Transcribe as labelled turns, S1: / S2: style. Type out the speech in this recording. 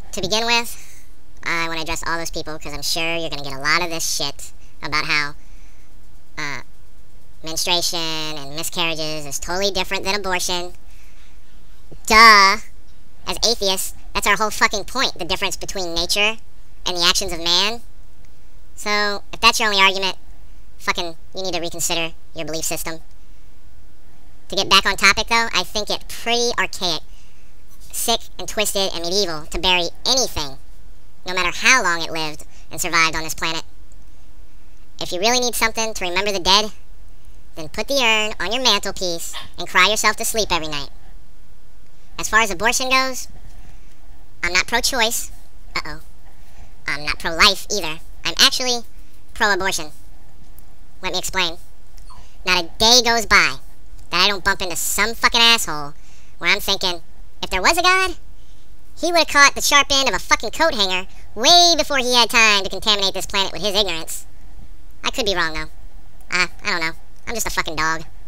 S1: To begin with, I want to address all those people because I'm sure you're going to get a lot of this shit about how menstruation and miscarriages is totally different than abortion. Duh. As atheists, that's our whole fucking point, the difference between nature and the actions of man. So, if that's your only argument, fucking, you need to reconsider your belief system. To get back on topic, though, I think it pretty archaic, sick and twisted and medieval to bury anything, no matter how long it lived and survived on this planet. If you really need something to remember the dead, then put the urn on your mantelpiece and cry yourself to sleep every night. As far as abortion goes, I'm not pro-choice. I'm not pro-life either. I'm actually pro-abortion. Let me explain. Not a day goes by that I don't bump into some fucking asshole where I'm thinking, if there was a God, he would have caught the sharp end of a fucking coat hanger way before he had time to contaminate this planet with his ignorance. I could be wrong, though. I don't know. I'm just a fucking dog.